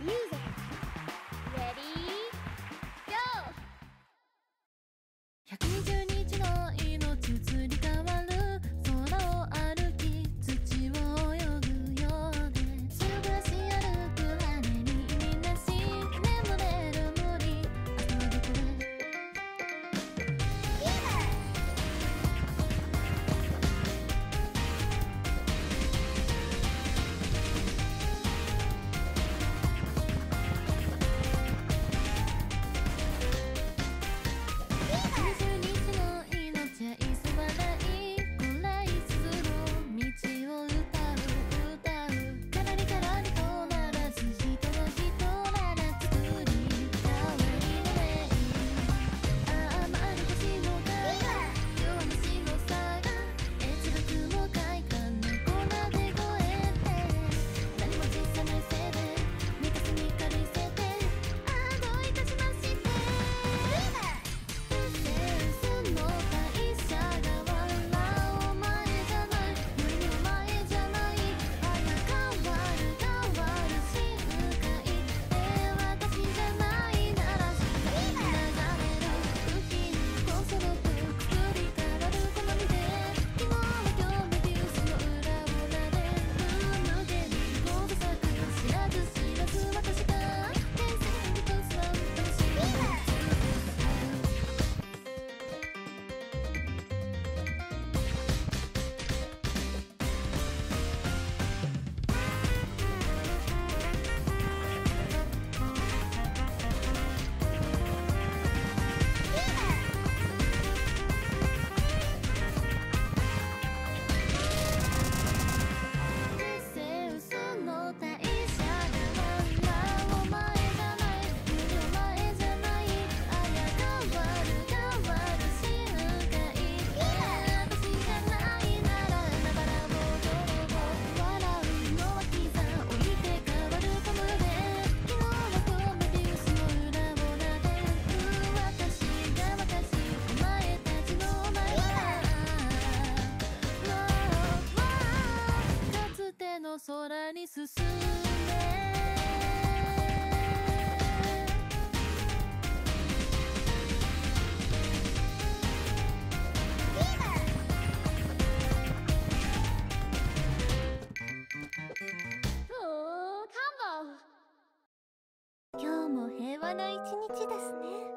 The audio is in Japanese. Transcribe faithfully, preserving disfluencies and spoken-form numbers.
Music. Ready? Go! ひゃくにじゅうにちの命移り変わる空を歩き土を泳ぐようで白暮らし歩く羽にみなし眠れる無理明日はどこへ空に進め今日も平和な一日ですね。